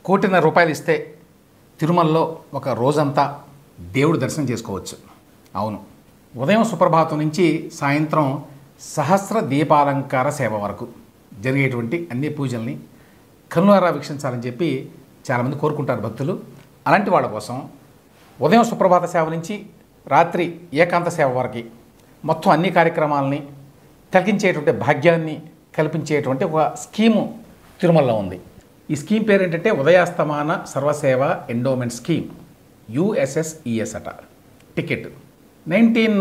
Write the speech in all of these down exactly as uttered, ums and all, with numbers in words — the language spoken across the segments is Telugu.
కోటిన్నర రూపాయలు ఇస్తే తిరుమలలో ఒక రోజంతా దేవుడు దర్శనం చేసుకోవచ్చు. అవును, ఉదయం సుప్రభాతం నుంచి సాయంత్రం సహస్ర దీపాలంకార సేవ వరకు జరిగేటువంటి అన్ని పూజల్ని కన్నులారా వీక్షించాలని చెప్పి చాలామంది కోరుకుంటారు భక్తులు. అలాంటి వాళ్ళ కోసం ఉదయం సుప్రభాత సేవ నుంచి రాత్రి ఏకాంత సేవ వరకు మొత్తం అన్ని కార్యక్రమాలని కలిగించేటువంటి భాగ్యాన్ని కల్పించేటువంటి ఒక స్కీము తిరుమలలో ఉంది. ఈ స్కీమ్ పేరు ఏంటంటే ఉదయాస్తమాన సర్వసేవ ఎండోమెంట్ స్కీమ్, యుఎస్ఎస్ఈఎస్ అట. టికెట్ నైన్టీన్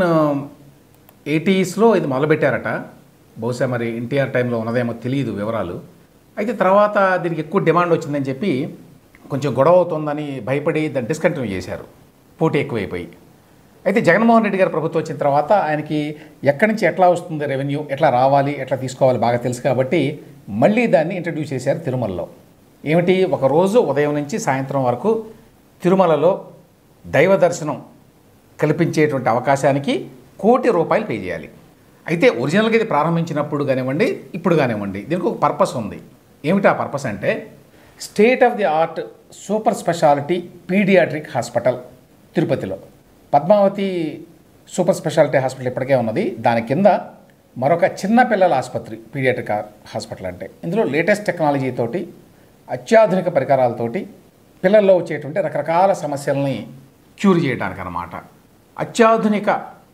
ఎయిటీస్లో ఇది మొదలుపెట్టారట. బహుశా మరి ఎన్టీఆర్ టైంలో ఉన్నదేమో తెలియదు వివరాలు. అయితే తర్వాత దీనికి ఎక్కువ డిమాండ్ వచ్చిందని చెప్పి కొంచెం గొడవ అవుతుందని భయపడి దాన్ని డిస్కంటిన్యూ చేశారు, పోటీ ఎక్కువైపోయి. అయితే జగన్మోహన్ రెడ్డి గారు ప్రభుత్వం వచ్చిన తర్వాత ఆయనకి ఎక్కడి నుంచి ఎట్లా వస్తుంది రెవెన్యూ, ఎట్లా రావాలి, ఎట్లా తీసుకోవాలి బాగా తెలుసు కాబట్టి మళ్ళీ దాన్ని ఇంట్రడ్యూస్ చేశారు తిరుమలలో. ఏమిటి, ఒకరోజు ఉదయం నుంచి సాయంత్రం వరకు తిరుమలలో దైవ దర్శనం కల్పించేటువంటి అవకాశానికి కోటి రూపాయలు పే చేయాలి. అయితే ఒరిజినల్గా ఇది ప్రారంభించినప్పుడు కానివ్వండి, ఇప్పుడు కానివ్వండి, దీనికి ఒక పర్పస్ ఉంది. ఏమిటి ఆ పర్పస్ అంటే, state of the art super speciality paediatric hospital తిరుపతిలో, పద్మావతి సూపర్ స్పెషాలిటీ హాస్పిటల్ ఇప్పటికే ఉన్నది. దాని కింద మరొక చిన్న పిల్లల ఆసుపత్రి, పీడియాట్రిక్ హాస్పిటల్ అంటే ఇందులో లేటెస్ట్ టెక్నాలజీతోటి అత్యాధునిక పరికరాలతోటి పిల్లల్లో వచ్చేటువంటి రకరకాల సమస్యల్ని క్యూర్ చేయడానికి అన్నమాట. అత్యాధునిక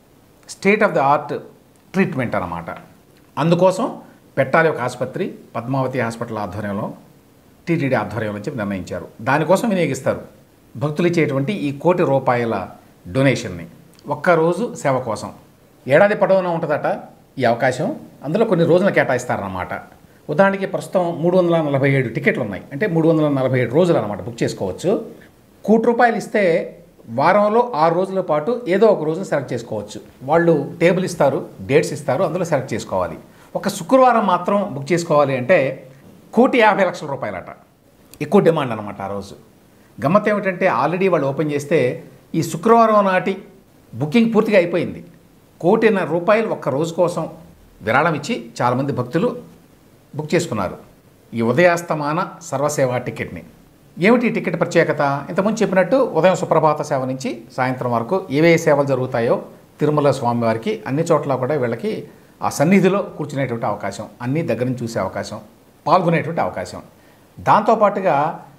state of the art treatment అన్నమాట. అందుకోసం పెట్టాలి ఒక ఆసుపత్రి, పద్మావతి హాస్పిటల్ ఆధ్వర్యంలో, టీటీడీ ఆధ్వర్యంలో చెప్పి నిర్ణయించారు. దానికోసం వినియోగిస్తారు భక్తులు ఇచ్చేటువంటి ఈ కోటి రూపాయల డొనేషన్ని ఒక్కరోజు సేవ కోసం. ఏడాది పొడవునా ఉంటుందట ఈ అవకాశం. అందులో కొన్ని రోజులు కేటాయిస్తారన్నమాట. ఉదాహరణకి ప్రస్తుతం మూడు వందల నలభై ఏడు టికెట్లు ఉన్నాయి, అంటే మూడు వందల నలభై ఏడు రోజులు అనమాట బుక్ చేసుకోవచ్చు. కోటి రూపాయలు ఇస్తే వారంలో ఆరు రోజుల పాటు ఏదో ఒక రోజును సెలెక్ట్ చేసుకోవచ్చు. వాళ్ళు టేబుల్ ఇస్తారు, డేట్స్ ఇస్తారు, అందులో సెలెక్ట్ చేసుకోవాలి. ఒక శుక్రవారం మాత్రం బుక్ చేసుకోవాలి అంటే కోటి యాభై లక్షల రూపాయలట. ఎక్కువ డిమాండ్ అనమాట ఆ రోజు. గమ్మత్ ఏమిటంటే ఆల్రెడీ వాళ్ళు ఓపెన్ చేస్తే ఈ శుక్రవారం నాటి బుకింగ్ పూర్తిగా అయిపోయింది. కోటిన్నర రూపాయలు ఒక్క రోజు కోసం విరాళం ఇచ్చి చాలామంది భక్తులు బుక్ చేసుకున్నారు ఈ ఉదయాస్తమాన సర్వసేవ టికెట్ని. ఏమిటి ఈ టికెట్ ప్రత్యేకత? ఇంతకుముందు చెప్పినట్టు ఉదయం సుప్రభాత సేవ నుంచి సాయంత్రం వరకు ఏవే సేవలు జరుగుతాయో తిరుమల స్వామివారికి అన్ని చోట్ల కూడా వీళ్ళకి ఆ సన్నిధిలో కూర్చునేటువంటి అవకాశం, అన్నీ దగ్గర నుంచి చూసే అవకాశం, పాల్గొనేటువంటి అవకాశం. దాంతోపాటుగా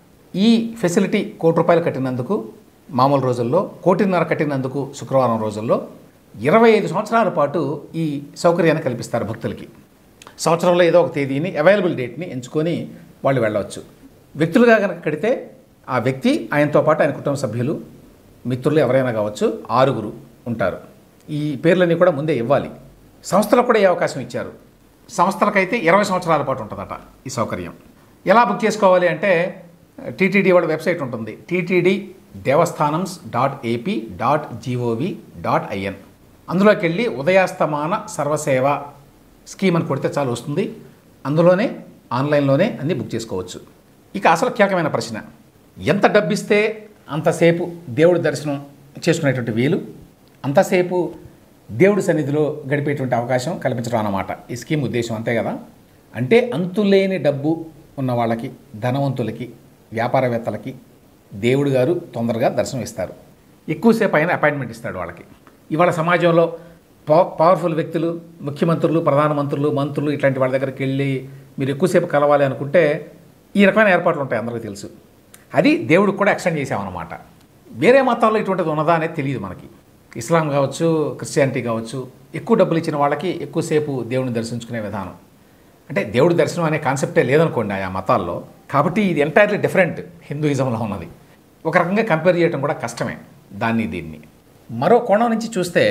ఈ ఫెసిలిటీ కోటి రూపాయలు కట్టినందుకు మామూలు రోజుల్లో, కోటిన్నర కట్టినందుకు శుక్రవారం రోజుల్లో ఇరవై ఐదు సంవత్సరాల పాటు ఈ సౌకర్యాన్ని కల్పిస్తారు భక్తులకి. సంవత్సరంలో ఏదో ఒక తేదీని, అవైలబుల్ డేట్ని ఎంచుకొని వాళ్ళు వెళ్ళవచ్చు. వ్యక్తులుగా కనుక కడితే ఆ వ్యక్తి, ఆయనతో పాటు ఆయన కుటుంబ సభ్యులు, మిత్రులు ఎవరైనా కావచ్చు, ఆరుగురు ఉంటారు. ఈ పేర్లన్నీ కూడా ముందే ఇవ్వాలి. సంస్థలకు కూడా ఈ అవకాశం ఇచ్చారు. సంస్థలకైతే ఇరవై సంవత్సరాల పాటు ఉంటుందట ఈ సౌకర్యం. ఎలా బుక్ చేసుకోవాలి అంటే టీటీడీ వాళ్ళ వెబ్సైట్ ఉంటుంది, TTD devasthanams dot AP dot gov dot in. అందులోకి వెళ్ళి ఉదయాస్తమాన సర్వసేవ స్కీమ్ అని కొడితే చాలు వస్తుంది. అందులోనే ఆన్లైన్లోనే అన్నీ బుక్ చేసుకోవచ్చు. ఇక అసలు కీలకమైన ప్రశ్న, ఎంత డబ్బిస్తే అంతసేపు దేవుడి దర్శనం చేసుకునేటువంటి వీలు, అంతసేపు దేవుడి సన్నిధిలో గడిపేటువంటి అవకాశం కల్పించడం అన్నమాట ఈ స్కీమ్ ఉద్దేశం, అంతే కదా. అంటే అంతులేని డబ్బు ఉన్న వాళ్ళకి, ధనవంతులకి, వ్యాపారవేత్తలకి దేవుడు గారు తొందరగా దర్శనం ఇస్తారు. ఎక్కువసేపు అయినా అపాయింట్మెంట్ ఇస్తాడు వాళ్ళకి. ఇవాళ సమాజంలో పవ పవర్ఫుల్ వ్యక్తులు, ముఖ్యమంత్రులు, ప్రధానమంత్రులు, మంత్రులు ఇట్లాంటి వాళ్ళ దగ్గరికి వెళ్ళి మీరు ఎక్కువసేపు కలవాలి అనుకుంటే ఈ రకమైన ఏర్పాట్లు ఉంటాయి, అందరికీ తెలుసు. అది దేవుడికి కూడా ఎక్స్టెండ్ చేసామన్నమాట. వేరే మతాల్లో ఇటువంటిది ఉన్నదా అనేది తెలియదు మనకి. ఇస్లాం కావచ్చు, క్రిస్టియానిటీ కావచ్చు, ఎక్కువ డబ్బులు ఇచ్చిన వాళ్ళకి ఎక్కువసేపు దేవుడిని దర్శించుకునే విధానం, అంటే దేవుడి దర్శనం అనే కాన్సెప్టే లేదనుకోండి ఆ మతాల్లో. కాబట్టి ఇది ఎంటైర్లీ డిఫరెంట్ హిందూయిజంలో ఉన్నది. ఒక రకంగా కంపేర్ చేయడం కూడా కష్టమే దాన్ని దీన్ని. మరో కోణం నుంచి చూస్తే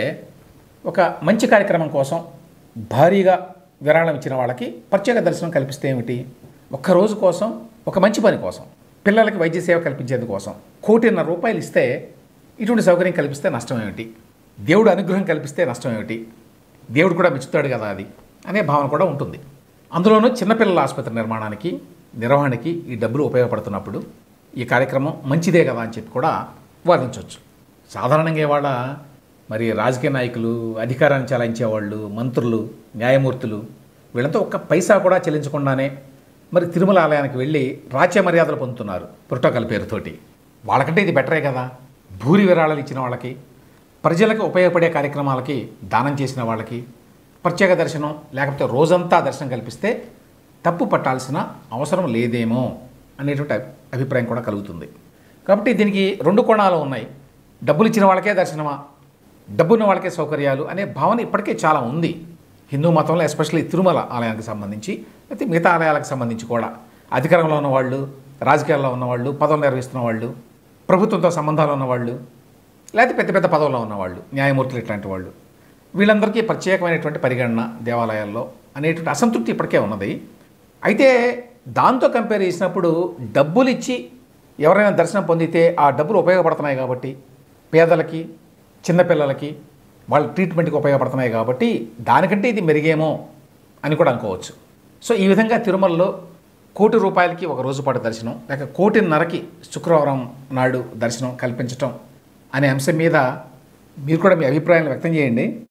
ఒక మంచి కార్యక్రమం కోసం భారీగా విరాళం ఇచ్చిన వాళ్ళకి ప్రత్యేక దర్శనం కల్పిస్తే ఏమిటి, ఒక్కరోజు కోసం, ఒక మంచి పని కోసం, పిల్లలకి వైద్య సేవ కల్పించేందుకోసం కోటిన్నర రూపాయలు ఇస్తే ఇటువంటి సౌకర్యం కల్పిస్తే నష్టం ఏమిటి, దేవుడు అనుగ్రహం కల్పిస్తే నష్టం ఏమిటి, దేవుడు కూడా మెచ్చుతాడు కదా అది అనే భావన కూడా ఉంటుంది. అందులోనూ చిన్నపిల్లల ఆసుపత్రి నిర్మాణానికి, నిర్వహణకి ఈ డబ్బులు ఉపయోగపడుతున్నప్పుడు ఈ కార్యక్రమం మంచిదే కదా అని చెప్పి కూడా వాదించవచ్చు. సాధారణంగా ఇవాళ మరి రాజకీయ నాయకులు, అధికారాన్ని చలాయించేవాళ్ళు, మంత్రులు, న్యాయమూర్తులు వీళ్ళంతా ఒక్క పైసా కూడా చెల్లించకుండానే మరి తిరుమల ఆలయానికి వెళ్ళి రాజ్య మర్యాదలు పొందుతున్నారు ప్రోటోకాల్ పేరుతోటి. వాళ్ళకంటే ఇది బెటరే కదా. భూరి విరాళాలు ఇచ్చిన వాళ్ళకి, ప్రజలకు ఉపయోగపడే కార్యక్రమాలకి దానం చేసిన వాళ్ళకి ప్రత్యేక దర్శనం లేకపోతే రోజంతా దర్శనం కల్పిస్తే తప్పు పట్టాల్సిన అవసరం లేదేమో అనేటువంటి అభిప్రాయం కూడా కలుగుతుంది. కాబట్టి దీనికి రెండు కోణాలు ఉన్నాయి. డబ్బులు ఇచ్చిన వాళ్ళకే దర్శనమా, డబ్బున్న వాళ్ళకే సౌకర్యాలు అనే భావన ఇప్పటికే చాలా ఉంది హిందూ మతంలో, ఎస్పెషల్లీ తిరుమల ఆలయానికి సంబంధించి, అయితే మిగతా ఆలయాలకు సంబంధించి కూడా. అధికారంలో ఉన్నవాళ్ళు, రాజకీయాల్లో ఉన్నవాళ్ళు, పదవులు నిర్వహిస్తున్న వాళ్ళు, ప్రభుత్వంతో సంబంధాలు ఉన్నవాళ్ళు, లేకపోతే పెద్ద పెద్ద పదవుల్లో ఉన్నవాళ్ళు, న్యాయమూర్తులు ఇట్లాంటి వాళ్ళు, వీళ్ళందరికీ ప్రత్యేకమైనటువంటి పరిగణన దేవాలయాల్లో అనేటువంటి అసంతృప్తి ఇప్పటికే ఉన్నది. అయితే దాంతో కంపేర్ చేసినప్పుడు డబ్బులు ఇచ్చి ఎవరైనా దర్శనం పొందితే ఆ డబ్బులు ఉపయోగపడుతున్నాయి కాబట్టి, పేదలకి, చిన్నపిల్లలకి వాళ్ళ ట్రీట్మెంట్కి ఉపయోగపడుతున్నాయి కాబట్టి దానికంటే ఇది మెరుగేమో అని కూడా అనుకోవచ్చు. సో ఈ విధంగా తిరుమలలో కోటి రూపాయలకి ఒక రోజు పాటు దర్శనం లేక కోటిన్నరకి శుక్రవారం నాడు దర్శనం కల్పించటం అనే అంశం మీద మీరు కూడా మీ అభిప్రాయాలను వ్యక్తం చేయండి.